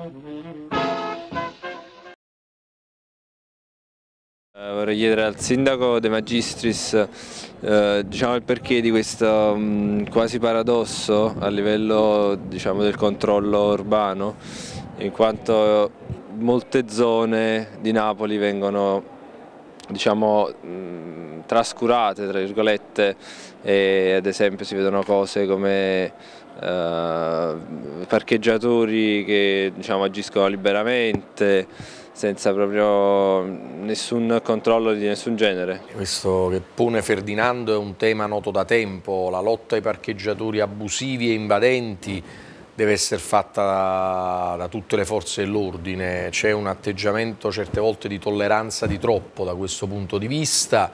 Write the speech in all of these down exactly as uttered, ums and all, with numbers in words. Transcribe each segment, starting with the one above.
Eh, vorrei chiedere al sindaco De Magistris eh, diciamo il perché di questo mh, quasi paradosso a livello diciamo, del controllo urbano, in quanto molte zone di Napoli vengono diciamo, mh, trascurate tra virgolette, e ad esempio si vedono cose come eh, parcheggiatori che diciamo, agiscono liberamente senza proprio nessun controllo di nessun genere. Questo che pone Ferdinando è un tema noto da tempo, la lotta ai parcheggiatori abusivi e invadenti deve essere fatta da, da tutte le forze dell'ordine, c'è un atteggiamento certe volte di tolleranza di troppo da questo punto di vista,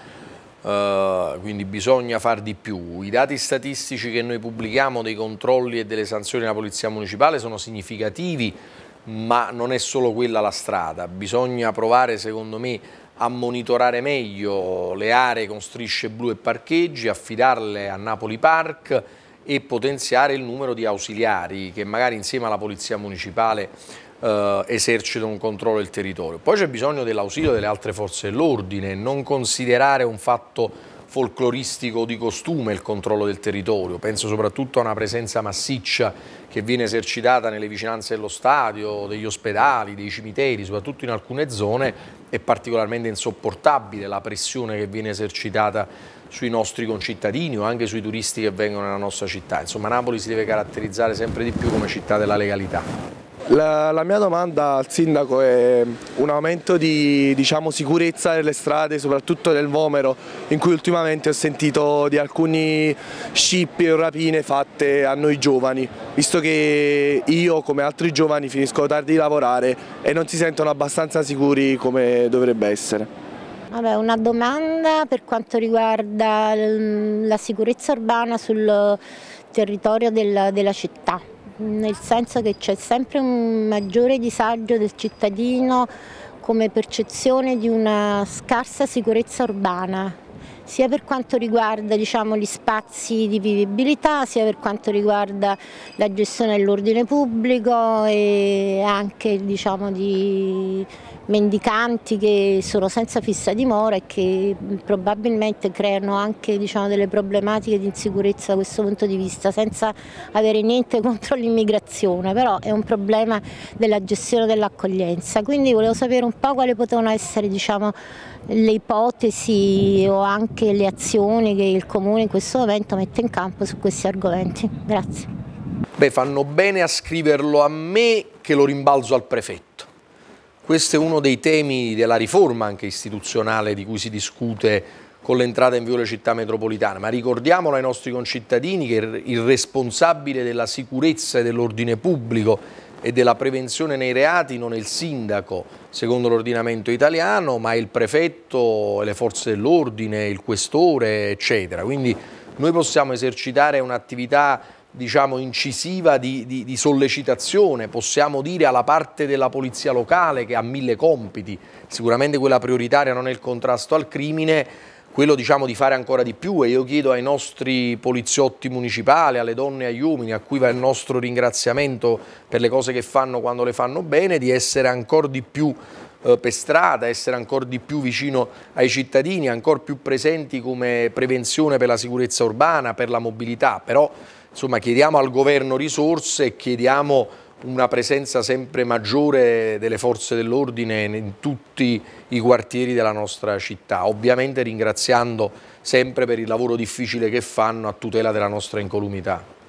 uh, quindi bisogna far di più. I dati statistici che noi pubblichiamo dei controlli e delle sanzioni della Polizia Municipale sono significativi, ma non è solo quella la strada, bisogna provare secondo me a monitorare meglio le aree con strisce blu e parcheggi, affidarle a Napoli Park e potenziare il numero di ausiliari che magari insieme alla Polizia Municipale eh, esercitano un controllo del territorio. Poi c'è bisogno dell'ausilio delle altre forze dell'ordine, non considerare un fatto folcloristico di costume il controllo del territorio, penso soprattutto a una presenza massiccia che viene esercitata nelle vicinanze dello stadio, degli ospedali, dei cimiteri, soprattutto in alcune zone è particolarmente insopportabile la pressione che viene esercitata sui nostri concittadini o anche sui turisti che vengono nella nostra città. Insomma, Napoli si deve caratterizzare sempre di più come città della legalità. La, la mia domanda al sindaco è un aumento di diciamo, sicurezza nelle strade, soprattutto nel Vomero, in cui ultimamente ho sentito di alcuni scippi o rapine fatte a noi giovani, visto che io come altri giovani finisco tardi di lavorare e non si sentono abbastanza sicuri come dovrebbe essere. Vabbè, una domanda per quanto riguarda la sicurezza urbana sul territorio del, della città, nel senso che c'è sempre un maggiore disagio del cittadino come percezione di una scarsa sicurezza urbana, sia per quanto riguarda diciamo, gli spazi di vivibilità, sia per quanto riguarda la gestione dell'ordine pubblico e anche diciamo, di mendicanti che sono senza fissa dimora e che probabilmente creano anche diciamo, delle problematiche di insicurezza da questo punto di vista, senza avere niente contro l'immigrazione, però è un problema della gestione dell'accoglienza. Quindi volevo sapere un po' quali potevano essere diciamo, le ipotesi o anche le azioni che il Comune in questo momento mette in campo su questi argomenti. Grazie. Beh, fanno bene a scriverlo a me che lo rimbalzo al prefetto. Questo è uno dei temi della riforma anche istituzionale di cui si discute con l'entrata in vigore città metropolitana, ma ricordiamolo ai nostri concittadini che il responsabile della sicurezza e dell'ordine pubblico e della prevenzione nei reati non è il sindaco, secondo l'ordinamento italiano, ma è il prefetto, le forze dell'ordine, il questore, eccetera. Quindi noi possiamo esercitare un'attività diciamo incisiva di, di, di sollecitazione, possiamo dire alla parte della polizia locale che ha mille compiti, sicuramente quella prioritaria non è il contrasto al crimine, quello diciamo di fare ancora di più, e io chiedo ai nostri poliziotti municipali, alle donne e agli uomini a cui va il nostro ringraziamento per le cose che fanno quando le fanno bene, di essere ancora di più eh, per strada, essere ancora di più vicino ai cittadini, ancora più presenti come prevenzione per la sicurezza urbana, per la mobilità, però insomma chiediamo al governo risorse e chiediamo una presenza sempre maggiore delle forze dell'ordine in tutti i quartieri della nostra città, ovviamente ringraziando sempre per il lavoro difficile che fanno a tutela della nostra incolumità.